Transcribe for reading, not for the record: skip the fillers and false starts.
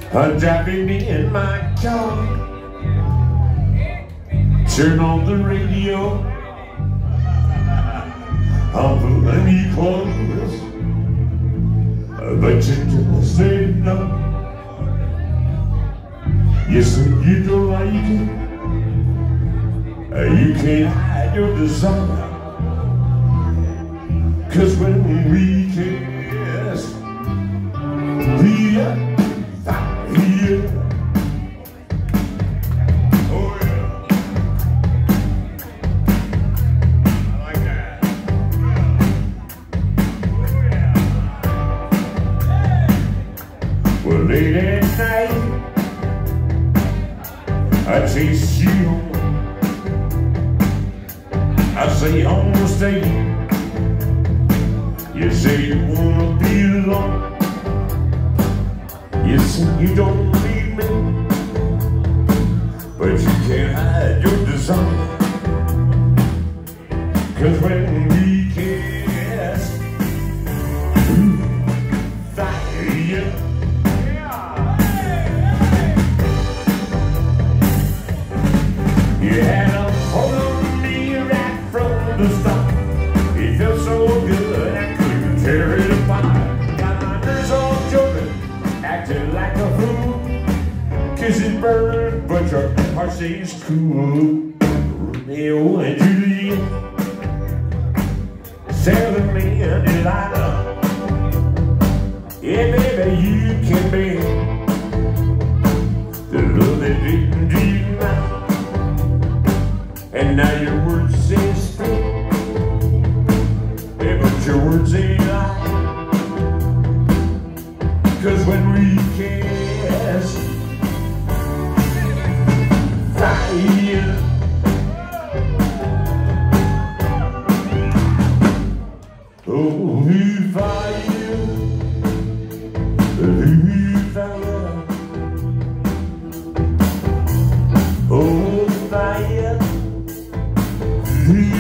I'm driving in my car, turn on the radio, I'm plenty close, but you just say no. You say you don't like it, you can't hide your desire, 'cause when we kiss, we are fire. Oh yeah, I like that. Oh yeah. Well, late at night I chase you home. I say home stay. You say you wanna be alone. You say you don't need me, but you can't hide your desire, 'cause when we kiss, ooh, fire. You had a hold on me right from the start. It felt so good I couldn't tear it apart. Got my nerves all jumping, acting like a fool. Kisses burn, but your heart stays cool. Romeo and Juliet, Sarah and Delilah. Yeah, baby, you can be the love that didn't dream out. And now your words say straight, yeah, but your words ain't lie. 'Cause when we kiss, fire. Oh, fire, fire. Oh, fire.